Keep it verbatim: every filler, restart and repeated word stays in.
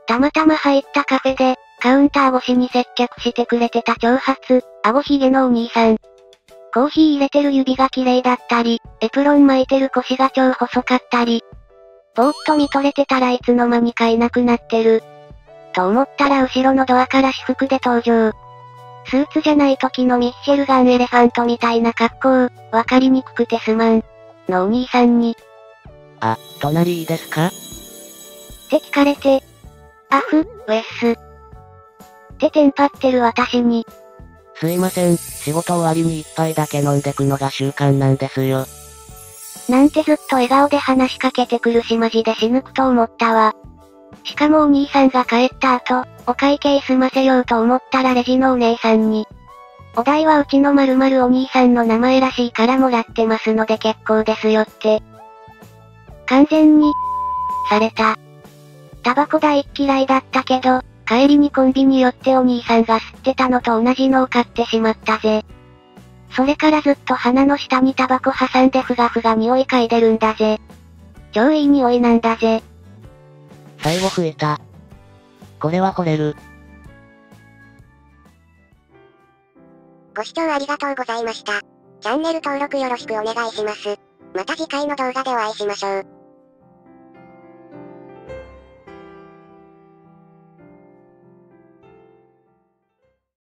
たまたま入ったカフェで、カウンター越しに接客してくれてた長髪、顎ひげのお兄さん。コーヒー入れてる指が綺麗だったり、エプロン巻いてる腰が超細かったり。ぼーっと見とれてたらいつの間にかいなくなってる。と思ったら後ろのドアから私服で登場。スーツじゃない時のミッシェルガンエレファントみたいな格好、わかりにくくてすまん。のお兄さんに。 あ、隣いいですかって聞かれて。アフ、ウェス。ってテンパってる私に。 すいません、仕事終わりに一杯だけ飲んでくのが習慣なんですよ。 なんてずっと笑顔で話しかけてくるしマジで死ぬくと思ったわ。しかもお兄さんが帰った後、お会計済ませようと思ったらレジのお姉さんに。お代はうちの〇〇お兄さんの名前らしいからもらってますので結構ですよって。完全に、された。タバコ大っ嫌いだったけど、帰りにコンビニ寄ってお兄さんが吸ってたのと同じのを買ってしまったぜ。それからずっと鼻の下にタバコ挟んでふがふが匂い嗅いでるんだぜ。超いい匂いなんだぜ。 最後増えた。これは惚れる。 ご視聴ありがとうございました。チャンネル登録よろしくお願いします。また次回の動画でお会いしましょう。